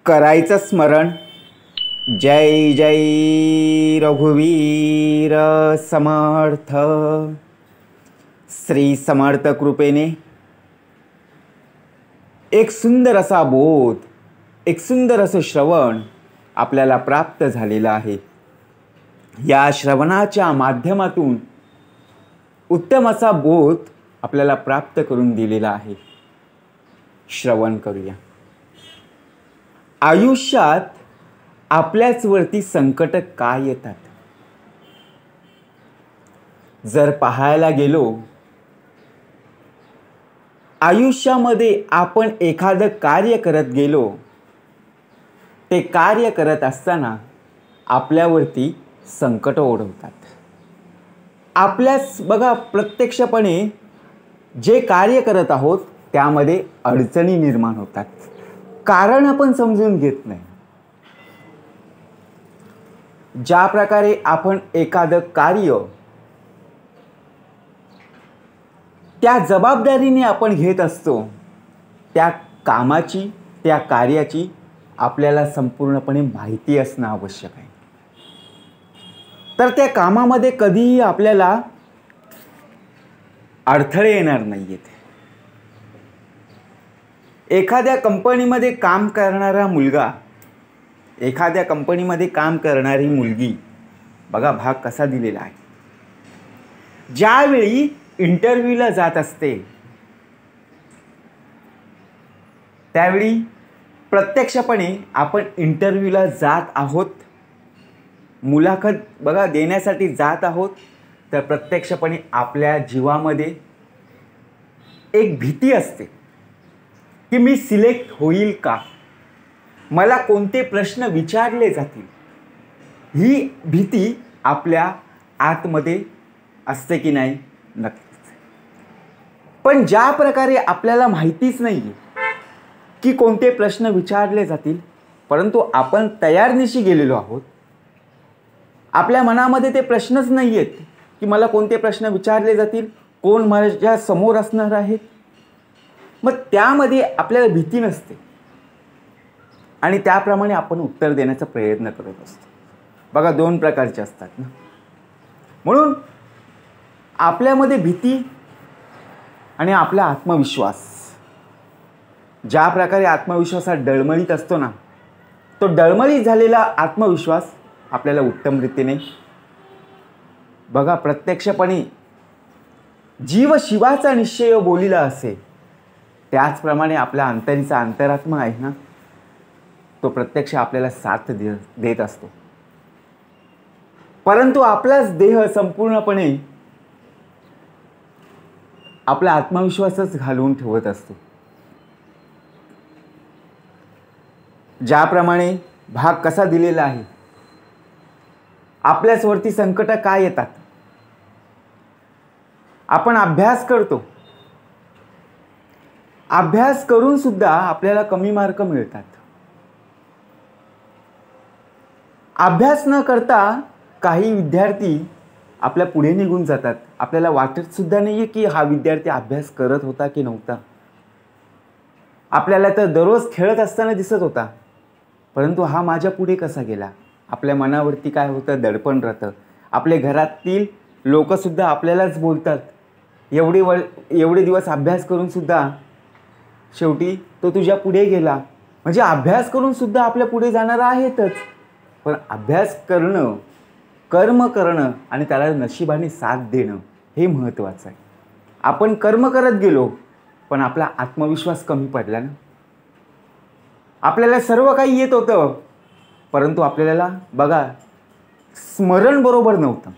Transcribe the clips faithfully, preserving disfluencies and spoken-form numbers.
करायचं स्मरण. जय जय रघुवीर समर्थ. श्री समर्थ कृपेने एक सुंदर असा बोध, एक सुंदर असं श्रवण आपल्याला प्राप्त झालेलं आहे. या श्रवणाच्या माध्यमातून उत्तम असा बोध आपल्याला प्राप्त करून दिलेला आहे. श्रवण करूया. आयुष्यात आपल्याच वरती संकट का येतात? जर पाहायला गेलो, आयुष्यामध्ये आपण एखादं कार्य करत गेलो, ते कार्य करत असताना आपल्यावरती संकट ओढवतात. आपल्याच बघा, प्रत्यक्षपणे जे कार्य करत आहोत त्यामध्ये अडचणी निर्माण होतात. कारण आपण समजून घेत नाही. ज्या प्रकारे आपण एखादं कार्य त्या जबाबदारीने आपण घेत असतो, त्या कामाची, त्या कार्याची आपल्याला संपूर्णपणे माहिती असणं आवश्यक आहे. तर त्या कामामध्ये कधीही आपल्याला अडथळे येणार नाहीयेत. एखाद्या कंपनीमध्ये काम करणारा मुलगा, एखाद्या कंपनीमध्ये काम करणारी मुलगी, बघा भाग कसा दिलेला आहे. ज्यावेळी इंटरव्ह्यूला जात असते त्यावेळी प्रत्यक्षपणे आपण इंटरव्ह्यूला जात आहोत, मुलाखत बघा देण्यासाठी जात आहोत, तर प्रत्यक्षपणे आपल्या जीवामध्ये एक भीती असते की मी सिलेक्ट होईल का, मला कोणते प्रश्न विचारले जातील. ही भीती आपल्या आतमध्ये असते की नाही? नक्कीच. पण ज्या प्रकारे आपल्याला माहितीच नाही की कोणते प्रश्न विचारले जातील, परंतु आपण तयारनिशी गेलेलो आहोत, आपल्या मनामध्ये ते प्रश्नच नाही आहेत की मला कोणते प्रश्न विचारले जातील, कोण माझ्या समोर असणार आहेत, मग त्यामध्ये आपल्याला भीती नसते आणि त्याप्रमाणे आपण उत्तर देण्याचा प्रयत्न करत असतो. बघा, दोन प्रकारचे असतात ना. म्हणून आपल्यामध्ये भीती आणि आपला आत्मविश्वास, ज्या प्रकारे आत्मविश्वास हा डळमळीत असतो ना, तो डळमळीत झालेला आत्मविश्वास आपल्याला उत्तम रीतीने बघा प्रत्यक्षपणे जीव शिवाचा निश्चय बोलिला असे, त्याचप्रमाणे आपल्या अंतरीचा अंतरात्मा आहे ना, तो प्रत्यक्ष आपल्याला साथ देत असतो. परंतु आपलाच देह संपूर्णपणे आपला आत्मविश्वासच घालवून ठेवत असतो. ज्याप्रमाणे भाग कसा दिलेला आहे, आपल्याच वरती संकट काय येतात? आपण अभ्यास करतो, अभ्यास करून सुद्धा आपल्याला कमी मार्क मिळतात. अभ्यास न करता काही विद्यार्थी आपल्या पुढे निघून जातात. आपल्याला वाटत सुद्धा नाहीये की हा विद्यार्थी अभ्यास करत होता की नव्हता. आपल्याला तर दररोज खेळत असताना दिसत होता, परंतु हा माझ्या पुढे कसा गेला? आपल्या मनावरती काय होतं? दडपण राहतं. आपले घरातील लोकसुद्धा आपल्यालाच बोलतात, एवढे व एवढे दिवस अभ्यास करून सुद्धा शेवटी तो तुझ्या पुढे गेला. म्हणजे अभ्यास करून सुद्धा आपल्या पुढे जाणारा आहेतच, पण अभ्यास करणं, कर्म करणं आणि त्याला नशिबाने साथ देणं हे महत्त्वाचं आहे. आपण कर्म करत गेलो, पण आपला आत्मविश्वास कमी पडला ना. आपल्याला सर्व काही येत होतं, परंतु आपल्याला बघा स्मरण बरोबर नव्हतं.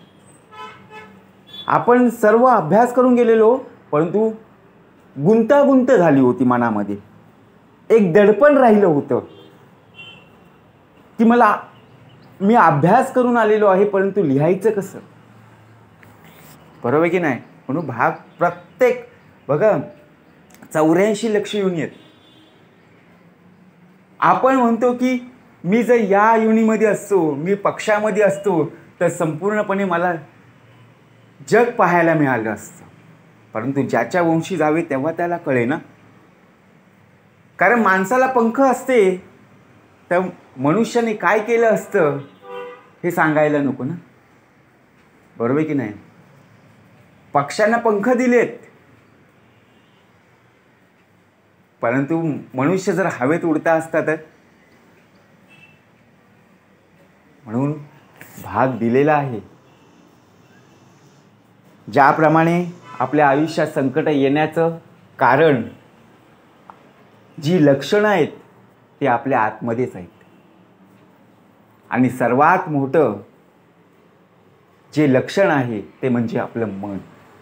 आपण सर्व अभ्यास करून गेलेलो, परंतु गुंतागुंत झाली होती मनामध्ये. एक दडपण राहिलं होतं की मला मी अभ्यास करून आलेलो आहे, परंतु लिहायचं कसं? बरोबर की नाही? म्हणून भाग प्रत्येक बघा चौऱ्याऐंशी लक्ष युनी आहेत. आपण म्हणतो की मी जर या युनीमध्ये असतो, मी पक्षामध्ये असतो, तर संपूर्णपणे मला जग पाहायला मिळालं असतं. परंतु ज्याच्या वंशी जावे तेव्हा त्याला कळे ना. कारण माणसाला पंख असते तर मनुष्याने काय केलं असतं हे सांगायला नको ना, बरोबर की नाही? पक्ष्यांना पंख दिलेत, परंतु मनुष्य जर हवेत उडता असता तर, म्हणून भाग दिलेला आहे. ज्याप्रमाणे आपल्या आयुष्यात संकट येण्याचं कारण, जी लक्षणं आहेत ते आपल्या आतमध्येच आहेत. आणि सर्वात मोठं जे लक्षण आहे ते म्हणजे आपलं मन.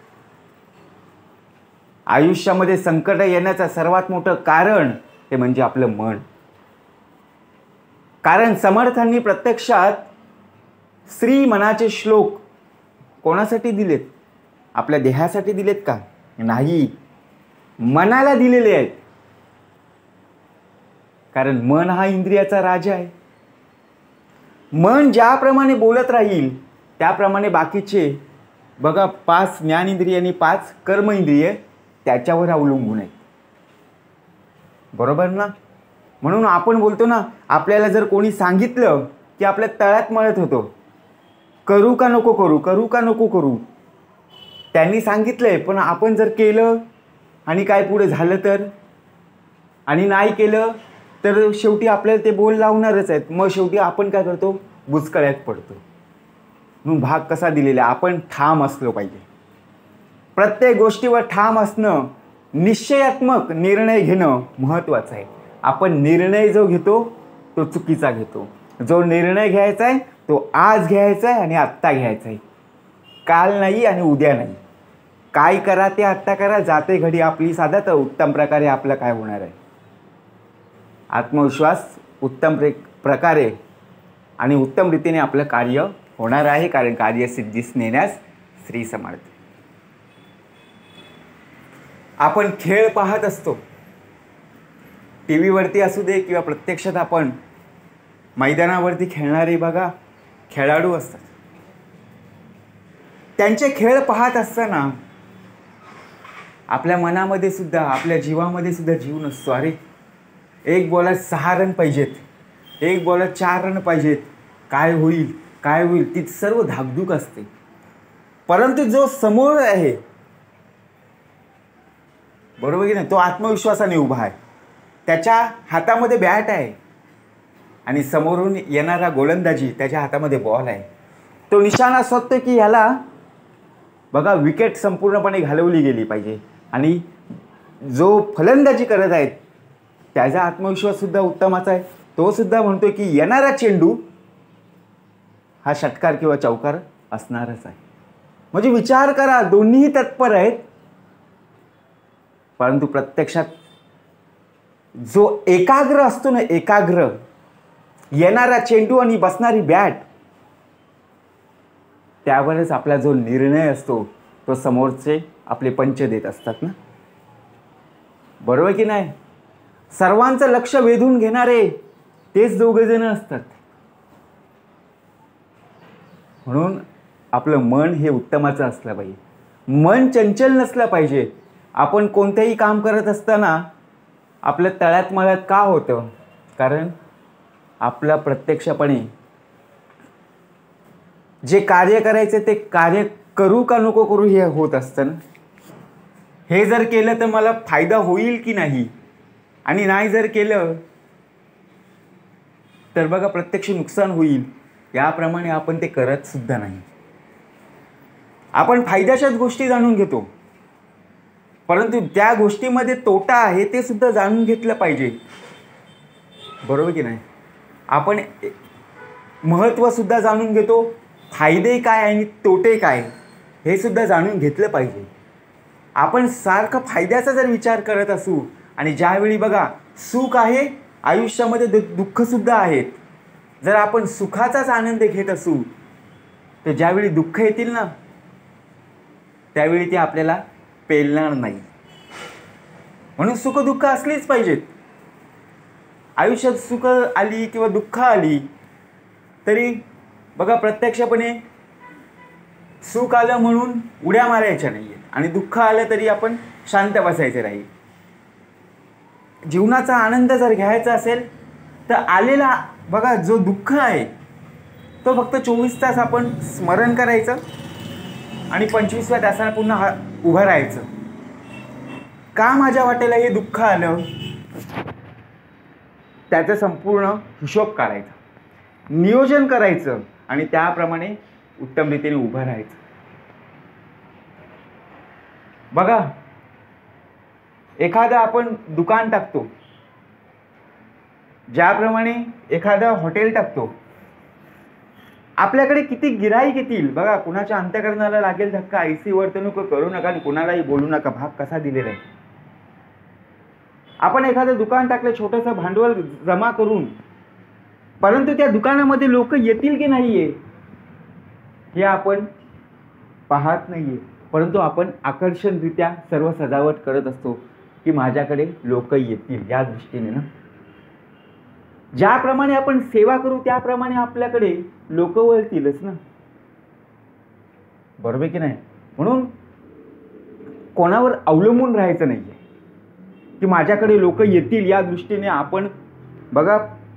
आयुष्यामध्ये संकट येण्याचं सर्वात मोठं कारण ते म्हणजे आपलं मन. कारण समर्थांनी प्रत्यक्षात स्त्री मनाचे श्लोक कोणासाठी दिलेत? आपल्या देहासाठी दिलेत का? नाही, मनाला दिलेले आहेत. कारण मन हा इंद्रियाचा राजा आहे. मन ज्याप्रमाणे बोलत राहील त्याप्रमाणे बाकीचे बघा पाच ज्ञानेंद्रिय आणि पाच कर्मेंद्रिय त्याच्यावर अवलंबून आहेत, बरोबर ना? म्हणून आपण बोलतो ना, आपल्याला जर कोणी सांगितलं की आपल्या तळ्यात मळत होतो, करू का नको करू, करू का नको करू, त्यांनी सांगितलंय, पण आपण जर केलं आणि काय पुढे झालं तर, आणि नाही केलं तर शेवटी आपल्याला ते बोल लावणारच आहेत. मग शेवटी आपण काय करतो? बुचकळ्यात पडतो. म्हणून भाग कसा दिलेला? आपण ठाम असलो पाहिजे. प्रत्येक गोष्टीवर ठाम असणं, निश्चयात्मक निर्णय घेणं महत्त्वाचं आहे. आपण निर्णय जो घेतो तो चुकीचा घेतो. जो निर्णय घ्यायचा आहे तो आज घ्यायचा आहे आणि आत्ता घ्यायचा आहे, काल नाही आणि उद्या नाही. काय करा ते आत्ता करा, जाते घडी आपली साधा, तर उत्तम प्रकारे आपलं काय होणार आहे? आत्मविश्वास उत्तम प्रकारे आणि उत्तम रीतीने आपलं कार्य होणार आहे. कारण कार्यसिद्धीस नेण्यास श्री समर्थ. आपण खेळ पाहत असतो, टी व्हीवरती असू दे किंवा प्रत्यक्षात आपण मैदानावरती खेळणारे बघा खेळाडू असतात. त्यांचे खेळ पाहत असताना आपल्या मनामध्ये सुद्धा, आपल्या जीवामध्ये सुद्धा जीव नसतो. अरे एक बॉलात सहा रन पाहिजेत, एक बॉलात चार रन पाहिजेत, काय होईल काय होईल, ती सर्व धाकधूक असते. परंतु जो समोर आहे, बरोबर की नाही, तो आत्मविश्वासाने उभा आहे. त्याच्या हातामध्ये बॅट आहे आणि समोरून येणारा गोलंदाजी त्याच्या हातामध्ये बॉल आहे. तो निशाणा शोधतो की ह्याला बघा विकेट संपूर्णपणे घालवली गेली पाहिजे. आणि जो फलंदाजी करत आहे त्याचा आत्मविश्वास सुद्धा उत्तमाचा आहे. तो सुद्धा म्हणतो की येणारा चेंडू हा षटकार किंवा चौकार असणारच आहे. म्हणजे विचार करा, दोन्हीही तत्पर आहेत, परंतु प्रत्यक्षात जो एकाग्र असतो ना, एकाग्र, येणारा चेंडू आणि बसणारी बॅट, त्यावरच आपला जो निर्णय असतो तो समोरचे आपले पंच देत असतात ना, बरोबर की नाही? सर्वांचं लक्ष वेधून घेणारे तेच दोघे जण असतात. म्हणून आपलं मन हे उत्तमाचं असलं पाहिजे. मन चंचल नसलं पाहिजे. आपण कोणतेही काम करत असताना आपल्या तळ्यात मळ्यात का होतं? कारण आपला प्रत्यक्षपणे जे कार्य करायचे ते कार्य करू का नको करू हे होत असतं ना. हे जर केलं तर मला फायदा होईल की नाही, आणि नाही जर केलं तर बघा प्रत्यक्ष नुकसान होईल, याप्रमाणे आपण ते करत सुद्धा नाही. आपण फायद्याच्याच गोष्टी जाणून घेतो, परंतु त्या गोष्टीमध्ये तोटा आहे ते सुद्धा जाणून घेतलं पाहिजे, बरोबर की नाही? आपण महत्त्व सुद्धा जाणून घेतो, फायदे काय आणि तोटे काय हे सुद्धा जाणून घेतलं पाहिजे. आपण सारखं फायद्याचा जर विचार करत असू आणि ज्यावेळी बघा सुख आहे आयुष्यामध्ये, दुःख सुद्धा आहेत, जर आपण सुखाचाच आनंद घेत असू तर ज्यावेळी दुःख येतील ना त्यावेळी ते आपल्याला पेलणार नाही. म्हणून सुख दुःख असलीच पाहिजेत. आयुष्यात सुख आली किंवा दुःख आली तरी बघा प्रत्यक्षपणे सुख आलं म्हणून उड्या मारायच्या नाही आणि दुःख आलं तरी आपण शांत बसायचं नाही. जीवनाचा आनंद जर घ्यायचा असेल तर आलेला बघा जो दुःख आहे तो फक्त चोवीस तास आपण स्मरण करायचं आणि पंचवीसव्या तासाला पुन्हा हा उभं राहायचं. का माझ्या वाटेला हे दुःख आलं, त्याचं संपूर्ण हिशोब काढायचा, नियोजन करायचं आणि त्याप्रमाणे उत्तम रीतीने उभं राहायचं. बघा, एखादं आपण दुकान टाकतो, ज्याप्रमाणे एखादं हॉटेल टाकतो, आपल्याकडे किती गिराईक येतील बघा. कुणाच्या अंतःकरणाला लागेल धक्का, ऐसी वर्तणूक करू नका आणि कुणालाही बोलू नका, भाग कसा दिलेला आहे. आपण एखादं दुकान टाकलं छोटंसं भांडवल जमा करून, परंतु त्या दुकानामध्ये लोक येतील की नाहीये हे आपण पाहत नाहीये, परंतु आपण आकर्षणरित्या सर्व सजावट करत असतो की माझ्याकडे लोक येतील या दृष्टीने ना. ज्याप्रमाणे आपण सेवा करू त्याप्रमाणे आपल्याकडे लोक वळतीलच ना, बरोबर की नाही. म्हणून कोणावर अवलंबून राहायचं नाहीये की माझ्याकडे लोक येतील या दृष्टीने आपण बघा.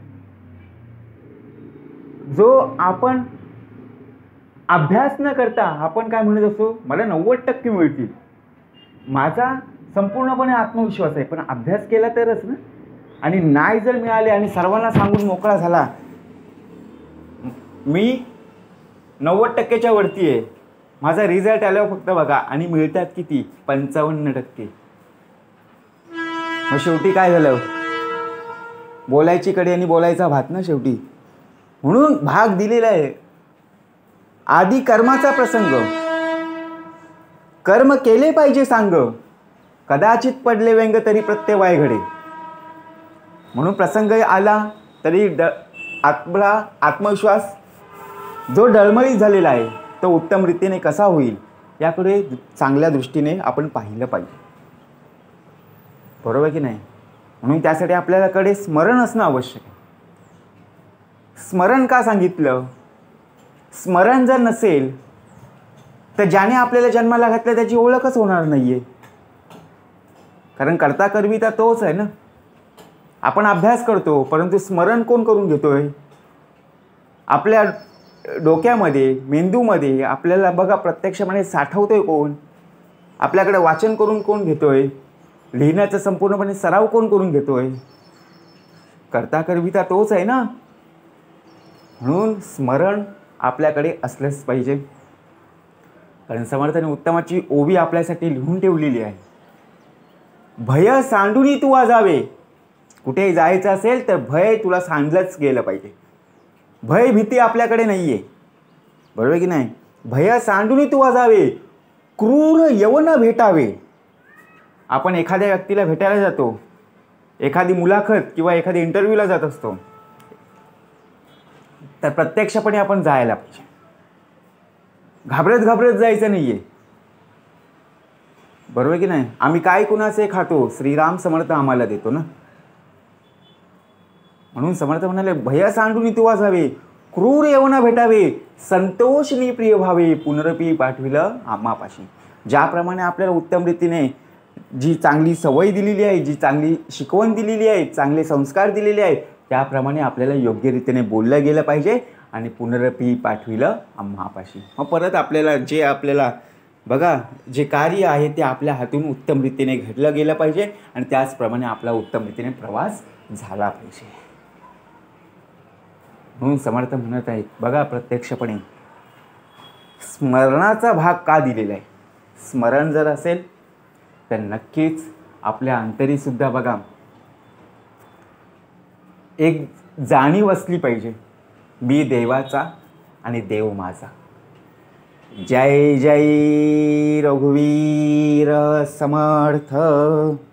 जो आपण अभ्यास न करता आपण काय म्हणत असतो, मला नव्वद टक्के मिळतील, माझा संपूर्णपणे आत्मविश्वास आहे, पण अभ्यास केला तरच ना. आणि नाही जर मिळाले आणि सर्वांना सांगून मोकळा झाला मी नव्वद टक्क्याच्या वरती आहे, माझा रिझल्ट आल्यावर फक्त बघा आणि मिळतात किती, पंचावन्न टक्के. मग शेवटी काय झालं, बोलायची कडी आणि बोलायचा भात ना शेवटी. म्हणून भाग दिलेला आहे. आधी कर्माचा प्रसंग, कर्म केले पाहिजे सांग, कदाचित पडले व्यंग तरी प्रत्यय वाय घडे. म्हणून प्रसंग आला तरी ड आपला आत्मविश्वास जो डळमळीत झालेला आहे तो उत्तम रीतीने कसा होईल याकडे चांगल्या दृष्टीने आपण पाहिलं पाहिजे, बरोबर की नाही. म्हणून त्यासाठी आपल्याकडे स्मरण असणं आवश्यक आहे. स्मरण का सांगितलं, स्मरण जर नसेल तर ज्याने आपल्याला जन्माला घातलं त्याची ओळखच होणार नाहीये. कारण करता करविता तोच आहे ना. आपण अभ्यास करतो परंतु स्मरण कोण करून घेतोय, आपल्या डोक्यामध्ये मेंदूमध्ये आपल्याला बघा प्रत्यक्षपणे साठवतोय कोण, आपल्याकडे वाचन करून कोण घेतोय, लिहिण्याचा संपूर्णपणे सराव कोण करून घेतोय, करता करविता तोच आहे ना. म्हणून स्मरण आपल्याकडे असलंच पाहिजे. कारण समर्थाने उत्तमाची ओवी आपल्यासाठी लिहून ठेवलेली आहे. भय सांडूनी तू वाजावे, कुठेही जायचं असेल तर भय तुला सांडलंच गेलं पाहिजे. भय भीती आपल्याकडे नाहीये, बरोबर की नाही. भय सांडूनी तू वाजावे, क्रूर यवन भेटावे. आपण एखाद्या व्यक्तीला भेटायला जातो, एखादी मुलाखत किंवा एखादी इंटरव्ह्यूला जात असतो, तर प्रत्यक्षपणे आपण जायला पाहिजे. घाबरत घाबरत जायचं नाहीये, बरोबर की नाही. आम्ही काय कुणाचे खातो, श्रीराम समर्थ आम्हाला देतो ना. म्हणून समर्थ म्हणाले भय सांडून तू वाजावे, क्रूर यवना भेटावे, संतोषनी प्रिय भावे, पुनरपी पाठविलं आम्हापाशी. ज्याप्रमाणे आपल्याला उत्तम रीतीने जी चांगली सवय दिलेली आहे, जी चांगली शिकवण दिलेली आहे, चांगले संस्कार दिलेले आहेत, त्याप्रमाणे आपल्याला योग्य रीतीने बोललं गेलं पाहिजे आणि पुनरपी पाठविलं आम्हापाशी. मग परत आपल्याला जे आपल्याला बघा जे कार्य आहे ते आपल्या हातून उत्तम रीतीने घडलं गेलं पाहिजे आणि त्याचप्रमाणे आपला उत्तम रीतीने प्रवास झाला पाहिजे. म्हणून समर्थ म्हणत आहेत बघा प्रत्यक्षपणे स्मरणाचा भाग का दिलेला आहे. स्मरण जर असेल तर नक्कीच आपल्या अंतरी सुद्धा बघा एक जाणीव असली पाहिजे, मी देवाचा आणि देव माझा. जय जय रघुवीर समर्थ.